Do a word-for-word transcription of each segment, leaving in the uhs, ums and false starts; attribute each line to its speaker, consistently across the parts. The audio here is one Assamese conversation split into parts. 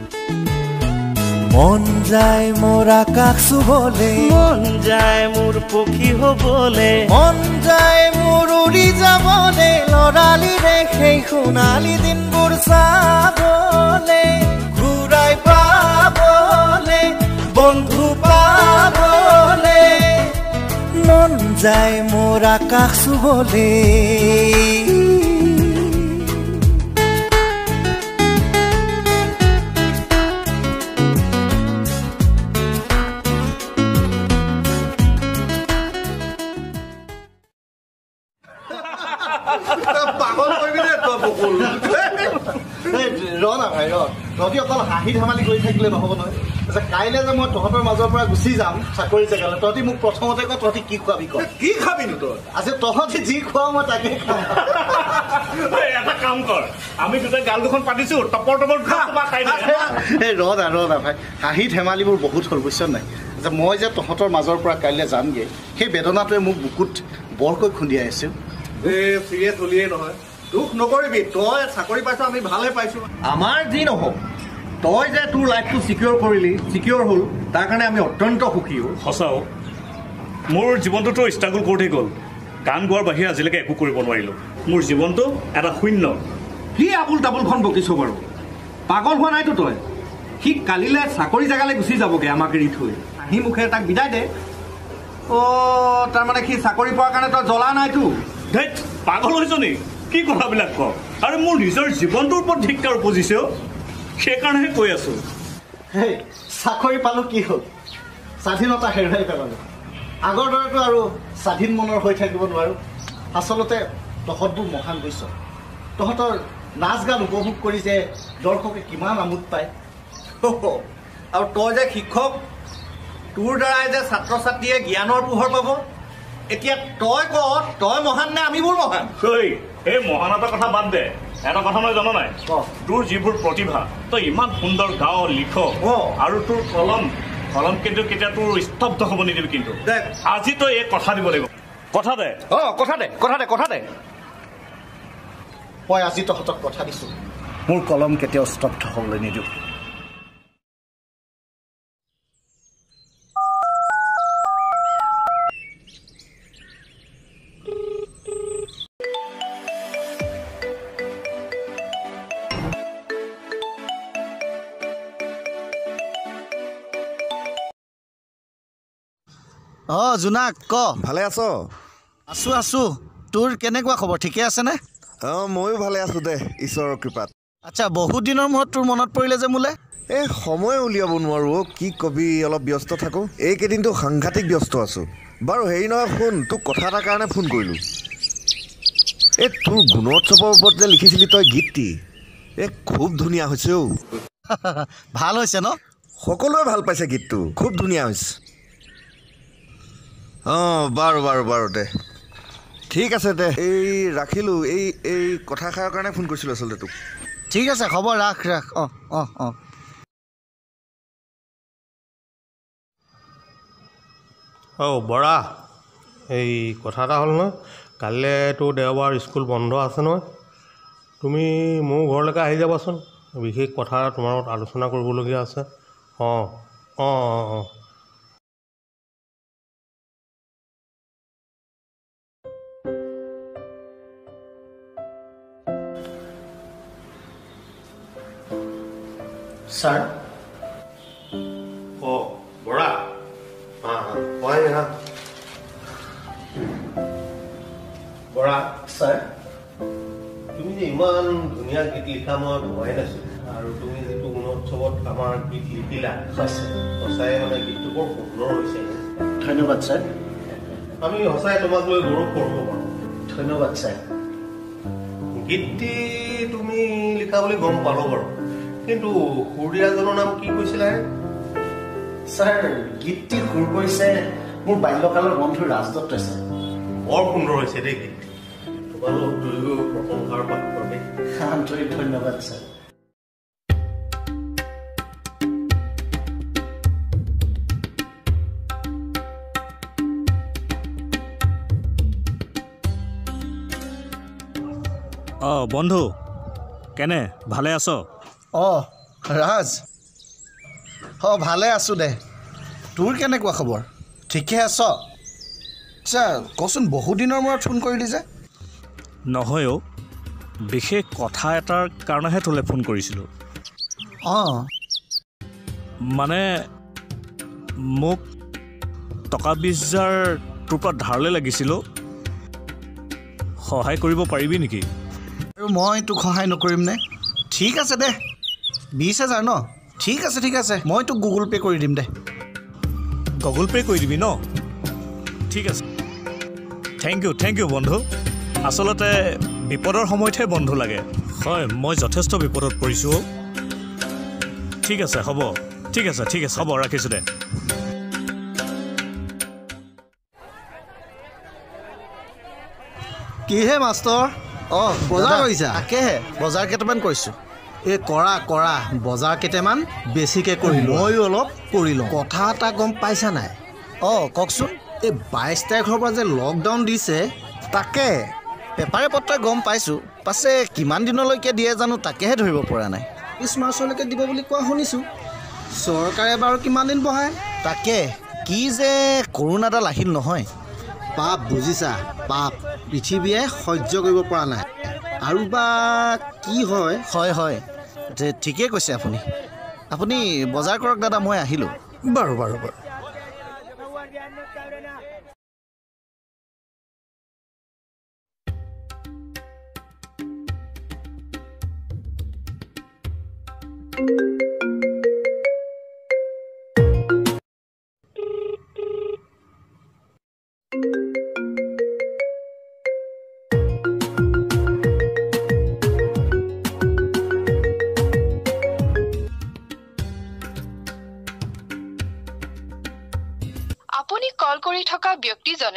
Speaker 1: মন যায় মোৰ আকাশ চুবলে
Speaker 2: মন যায় মোৰ পক্ষী হবলে
Speaker 1: মন যায় মোৰ উৰি যাবলে লৰালিৰে সেই সোণালী দিনবোৰ চাবলে ঘূৰাই পাবলে বন্ধু পাবলে মন যায় মোৰ আকাশ চুবলে
Speaker 3: তহঁতি অকল হাঁহি ধেমালি কৰি থাকিলে নহ'ব নহয় কাইলৈ যে মই তহঁতৰ মাজৰ পৰা গুচি যাম চাকৰি জেগালৈ তহঁতি মোক প্ৰথমতে ক তহঁতি কি খোৱাবি ক কি খাবিনো তই আজি তহঁতি যি খোৱাও মই তাকে খাম
Speaker 2: এটা কাম কৰ আমি দুটাই গাল দুখন পাতিছো টপৰ টপৰ খাই
Speaker 3: এই ৰ দা ৰ দা ভাই হাঁহি ধেমালিবোৰ বহুত হ'ল বুজিছ নাই যে মই যে তহঁতৰ মাজৰ পৰা কাইলৈ যামগৈ সেই বেদনাটোৱে মোক বুকুত বৰকৈ খুন্দিয়াই আছে এই চিৰিয়াছ হলিয়ে নহয় দুখ নকৰিবি তই চাকৰি পাইছ আমি ভালে পাইছো আমাৰ যি নহওক তই যে তোৰ লাইফটো চিকিউৰ কৰিলি চিকিউৰ হ'ল তাৰ কাৰণে আমি অত্যন্ত সুখী
Speaker 2: সঁচাও মোৰ জীৱনটোতো ষ্ট্ৰাগল কৰোঁতে গ'ল গান গোৱাৰ বাহিৰে আজিলৈকে একো কৰিব নোৱাৰিলোঁ মোৰ জীৱনটো এটা শূন্য
Speaker 3: কি আবুল তাবুলখন বকিছ বাৰু পাগল হোৱা নাইতো তই সি কালিলৈ চাকৰি জেগালৈ গুচি যাবগৈ আমাক এৰি থৈ আহি মুখে তাক বিদায় দে অ' তাৰমানে সি চাকৰি পোৱাৰ কাৰণে তই জ্বলা নাইতো
Speaker 2: ধেৎ পাগল হৈছ নি কি কথাবিলাক ক আৰু মোৰ নিজৰ জীৱনটোৰ ওপৰত ধিক্কাৰ উপজিছে সেইকাৰণেহে কৈ আছো
Speaker 3: হেই চাকৰি পালোঁ কি হ'ল স্বাধীনতা হেৰুৱাই পেলালোঁ আগৰ দৰেতো আৰু স্বাধীন মনৰ হৈ থাকিব নোৱাৰোঁ আচলতে তহঁতবোৰ মহান গৈছ তহঁতৰ নাচ গান উপভোগ কৰি যে দৰ্শকে কিমান আমোদ পায় আৰু তই যে শিক্ষক তোৰ দ্বাৰাই যে ছাত্ৰ ছাত্ৰীয়ে জ্ঞানৰ পোহৰ পাব এতিয়া তই ক তই মহান নে আমিবোৰ মহান
Speaker 2: এই মহানতাৰ কথা বাদ দে এটা কথা মই জানো নাই তোৰ যিবোৰ প্ৰতিভা তই ইমান সুন্দৰ গাও লিখ আৰু তোৰ কলম কলম কিন্তু কেতিয়া তোৰ স্তব্ধ হ'ব নিদিবি কিন্তু আজি তই এই কথা দিব লাগিব কথা দে
Speaker 3: অ কথা দে কথা দে কথা দে মই আজি তহঁতক কথা দিছো মোৰ কলম কেতিয়াও স্তব্ধ হ'বলৈ নিদিওঁ
Speaker 1: অ জোনাক ক
Speaker 4: ভালে আছ
Speaker 1: আছো আছো তোৰ কেনেকুৱা খবৰ ঠিকে আছেনে
Speaker 4: অ ময়ো ভালে আছো দে ঈশ্বৰৰ কৃপাত
Speaker 1: আচ্ছা বহুত দিনৰ মূৰত তোৰ মনত পৰিলে যে মোলে
Speaker 4: এই সময় উলিয়াব নোৱাৰো কি কবি অলপ ব্যস্ত থাকো এইকেইদিনটো সাংঘাতিক ব্যস্ত আছো বাৰু হেৰি নহয় শুন তোক কথা এটাৰ কাৰণে ফোন কৰিলোঁ এই তোৰ গুণোৎসৱৰ ওপৰত যে লিখিছিলি তই গীতটি এই খুব ধুনীয়া হৈছে অ
Speaker 1: ভাল হৈছে ন
Speaker 4: সকলোৱে ভাল পাইছে গীতটো খুব ধুনীয়া হৈছে অঁ বাৰু বাৰু বাৰু দে ঠিক আছে দে এই ৰাখিলোঁ এই এই কথাষাৰৰ কাৰণে ফোন কৰিছিলোঁ আচলতে তোক
Speaker 1: ঠিক আছে খবৰ ৰাখ ৰাখ অঁ অঁ অঁ
Speaker 5: অঁ বৰা এই কথা এটা হ'ল নহয় কাইলৈতো দেওবাৰ স্কুল বন্ধ আছে নহয় তুমি মোৰ ঘৰলৈকে আহি যাবাচোন বিশেষ কথা তোমাৰ লগত আলোচনা কৰিবলগীয়া আছে অঁ অঁ অঁ অঁ
Speaker 3: ছাৰ
Speaker 5: অঁ বৰা অঁ হয় হা বৰা
Speaker 3: ছাৰ
Speaker 5: তুমি যে ইমান ধুনীয়া গীত লিখা মই ভবাই নাছিলোঁ আৰু তুমি যিটো গুণোৎসৱত আমাৰ গীত লিখিলা সঁচাই মানে গীতটো বৰ সুন্দৰ হৈছে
Speaker 3: ধন্যবাদ ছাৰ
Speaker 5: আমি সঁচাই তোমাক লৈ গৌৰৱ কৰিব পাৰোঁ
Speaker 3: ধন্যবাদ ছাৰ
Speaker 5: গীতটি তুমি লিখা বুলি গম পালোঁ বাৰু কিন্তু সুৰীয়াজনৰ নাম কি কৈছিলা
Speaker 3: ছাৰ গীতটি সুৰ কৰিছে মোৰ বাল্যকালৰ বন্ধু ৰাজদত্তই ছাৰ
Speaker 5: বৰ সুন্দৰ হৈছে দেই গীত তোমালোক দুয়ো প্ৰশংসাৰ পাত্ৰ দেই
Speaker 3: আন্তৰিক ধন্যবাদ ছাৰ
Speaker 2: অঁ বন্ধু কেনে ভালে আছ
Speaker 1: অঁ ৰাজ অঁ ভালে আছোঁ দে তোৰ কেনেকুৱা খবৰ ঠিকে আছ আচ্ছা কচোন বহুত দিনৰ মূৰত ফোন কৰিলি যে
Speaker 2: নহয় অ' বিশেষ কথা এটাৰ কাৰণেহে তোলৈ ফোন কৰিছিলোঁ
Speaker 1: অঁ
Speaker 2: মানে মোক টকা বিছ হাজাৰ তোৰ পৰা ধাৰলৈ লাগিছিলোঁ সহায় কৰিব পাৰিবি নেকি
Speaker 1: আৰু মই তোক সহায় নকৰিম নে ঠিক আছে দে বিছ হাজাৰ ন ঠিক আছে ঠিক আছে মই তোক গুগল পে' কৰি দিম দে
Speaker 2: গুগল পে' কৰি দিবি ন ঠিক আছে থেংক ইউ থেংক ইউ বন্ধু আচলতে বিপদৰ সময়তহে বন্ধু লাগে হয় মই যথেষ্ট বিপদত পৰিছোঁ ঠিক আছে হ'ব ঠিক আছে ঠিক আছে হ'ব ৰাখিছোঁ দে
Speaker 3: কিহে মাষ্টৰ
Speaker 1: অঁ
Speaker 3: বজাৰ কৰিছা?
Speaker 1: তাকেহে বজাৰ কেইটামান কৰিছোঁ
Speaker 3: এই কৰা কৰা বজাৰ কেইটামান বেছিকৈ কৰিলোঁ ময়ো অলপ কৰি লওঁ কথা এটা গম পাইছা নাই
Speaker 1: অঁ কওকচোন
Speaker 3: এই বাইছ তাৰিখৰ পৰা যে লকডাউন দিছে
Speaker 1: তাকে পেপাৰে পত্ৰই গম পাইছোঁ পাছে কিমান দিনলৈকে দিয়ে জানো তাকেহে ধৰিব পৰা নাই
Speaker 3: বিছ মাৰ্চলৈকে দিব বুলি কোৱা শুনিছোঁ চৰকাৰে বাৰু কিমান দিন বঢ়ায়
Speaker 1: তাকে কি যে কৰোণাডাল আহিল নহয়
Speaker 3: পাপ বুজিছা পাপ পৃথিৱীয়ে সহ্য কৰিব পৰা নাই আৰু বা কি হয়
Speaker 1: হয় হয় ঠিকেই কৈছে আপুনি আপুনি বজাৰ কৰক দাদা মই আহিলোঁ
Speaker 3: বাৰু বাৰু বাৰু
Speaker 6: আপুনি কল কৰি থকা ব্যক্তিজনে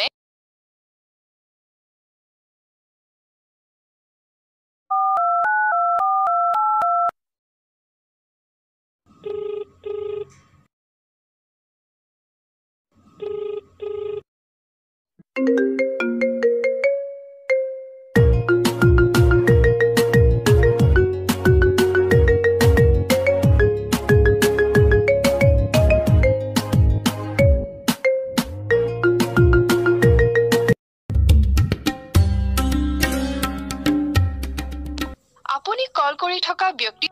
Speaker 6: আপুনি কল কৰি থকা ব্যক্তি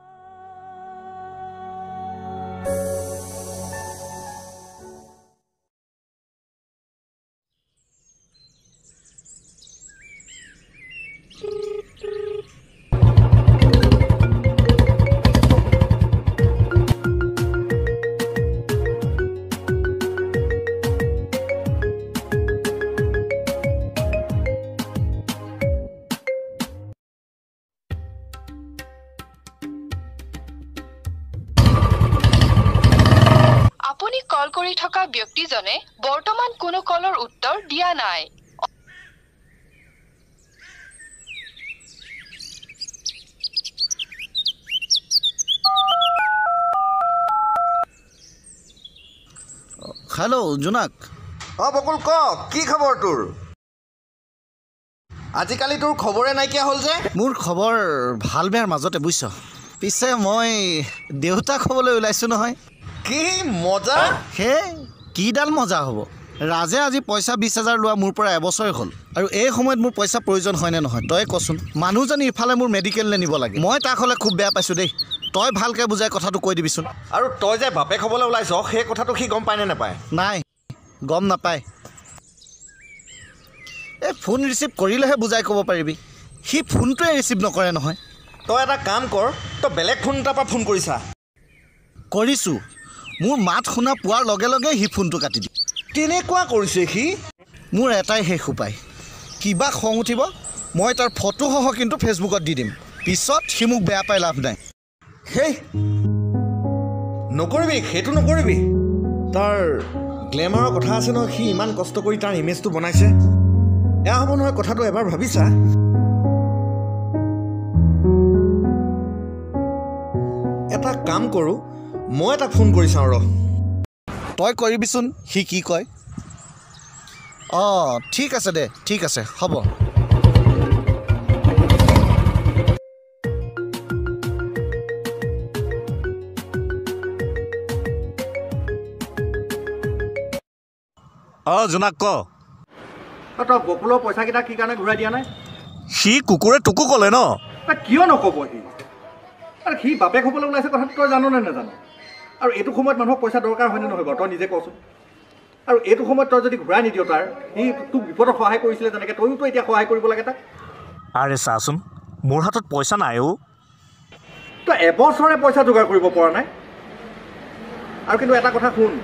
Speaker 6: আপুনি কল কৰি থকা ব্যক্তিজনে বৰ্তমান কোনো কলৰ উত্তৰ দিয়া নাই
Speaker 1: হেল্ল' জোনাক
Speaker 4: অঁ বকুল ক কি খবৰ তোৰ আজিকালি তোৰ খবৰে নাইকিয়া হ'ল যে
Speaker 1: মোৰ খবৰ ভাল বেয়াৰ মাজতে বুজিছ পিছে মই দেউতাক হ'বলৈ ওলাইছোঁ নহয়
Speaker 4: কি মজা
Speaker 1: হে কিডাল মজা হ'ব ৰাজে আজি পইচা বিছ হাজাৰ লোৱা মোৰ পৰা এবছৰে হ'ল আৰু এই সময়ত মোৰ পইচা প্ৰয়োজন হয়নে নহয় তই কচোন মানুহজনী ইফালে মোৰ মেডিকেললৈ নিব লাগে মই তাক হ'লে খুব বেয়া পাইছোঁ দেই তই ভালকৈ বুজাই কথাটো কৈ দিবিচোন
Speaker 4: আৰু তই যে বাপেক হ'বলৈ ওলাইছ সেই কথাটো সি গম পায়নে নাপায়
Speaker 1: নাই গম নাপায় এই ফোন ৰিচিভ কৰিলেহে বুজাই ক'ব পাৰিবি সি ফোনটোৱে ৰিচিভ নকৰে নহয়
Speaker 4: তই এটা কাম কৰ তই বেলেগ ফোন এটাৰ পৰা ফোন কৰিছা
Speaker 1: কৰিছোঁ মোৰ মাত শুনা পোৱাৰ লগে লগে সি ফোনটো কাটি দিয়ে
Speaker 4: তেনেকুৱা কৰিছে সি
Speaker 1: মোৰ এটাই শেষ উপায় কিবা খং উঠিব মই তাৰ ফটোসহ কিন্তু ফেচবুকত দি দিম পিছত সি মোক বেয়া পাই লাভ নাই
Speaker 4: হেই নকৰিবি সেইটো নকৰিবি তাৰ গ্লেমাৰৰ কথা আছে নহয় সি ইমান কষ্ট কৰি তাৰ ইমেজটো বনাইছে এয়া হ'ব নহয় কথাটো এবাৰ ভাবিছা এটা কাম কৰোঁ মই তাক ফোন কৰি চাওঁ ৰ
Speaker 1: তই কৰিবিচোন সি কি কয় অঁ ঠিক আছে দে ঠিক আছে হ'ব
Speaker 2: অঁ জোনাক ক
Speaker 7: তই বকুলৰ পইচাকেইটা কি কাৰণে ঘূৰাই দিয়া নাই
Speaker 2: সি কুকুৰে তোকো ক'লে ন
Speaker 7: তই কিয় নক'ব সি আৰু সি বাপেক হ'বলৈ ওলাইছে কথাটো তই জানো নে নাজানো আৰু এইটো সময়ত মানুহক পইচা দৰকাৰ হয়নে নহয় বাৰু তই নিজে কচোন আৰু এইটো সময়ত তই যদি ঘূৰাই নিদিয় তাৰ সি তোক বিপদত সহায় কৰিছিলে যেনেকৈ তইয়োতো এতিয়া সহায় কৰিব লাগে তাক
Speaker 2: আৰে চাচোন মোৰ হাতত পইচা নাই অ'
Speaker 7: তই এবছৰে পইচা যোগাৰ কৰিব পৰা নাই আৰু কিন্তু এটা কথা শুন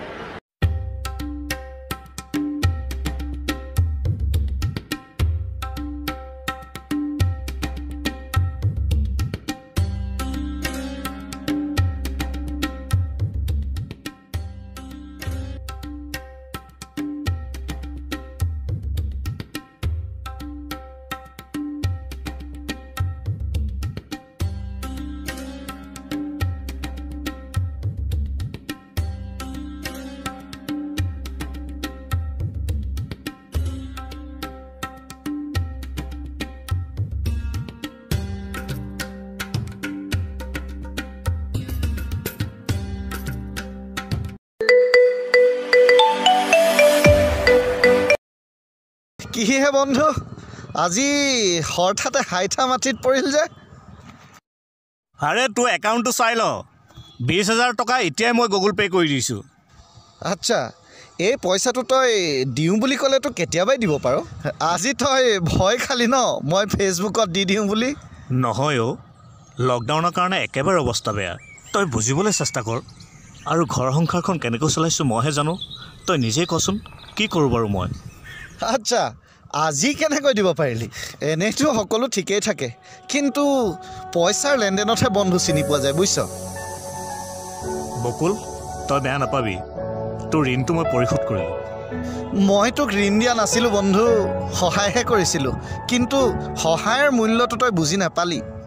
Speaker 1: কিহে বন্ধু আজি হঠাতে হাইঠা মাটিত পৰিল যে
Speaker 2: আৰে তোৰ একাউণ্টটো চাই ল বিছ হাজাৰ টকা এতিয়াই মই গুগল পে' কৰি দিছোঁ
Speaker 1: আচ্ছা এই পইচাটো তই দিওঁ বুলি ক'লেতো কেতিয়াবাই দিব পাৰ আজি তই ভয় খালি ন মই ফেচবুকত দি দিওঁ বুলি
Speaker 2: নহয় অ' লকডাউনৰ কাৰণে একেবাৰে অৱস্থা বেয়া তই বুজিবলৈ চেষ্টা কৰ আৰু ঘৰ সংসাৰখন কেনেকৈ চলাইছোঁ মইহে জানো তই নিজেই কচোন কি কৰোঁ বাৰু মই
Speaker 1: আচ্ছা আজি কেনেকৈ দিব পাৰিলি এনেইতো সকলো ঠিকেই থাকে কিন্তু পইচাৰ লেনদেনতহে বন্ধু চিনি পোৱা যায় বুজিছ
Speaker 2: বকুল তই বেয়া নাপাবি তোৰ ঋণটো মই পৰিশোধ কৰিলোঁ
Speaker 1: মই তোক ঋণ দিয়া নাছিলোঁ বন্ধু সহায়হে কৰিছিলোঁ কিন্তু সহায়ৰ মূল্যটো তই বুজি নাপালি